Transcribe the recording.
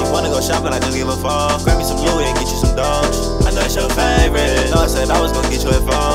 Wanna go shopping, I don't give a fuck. Grab me some Louis and get you some Doge. I know it's your favorite. No, I said I was gonna get you a phone.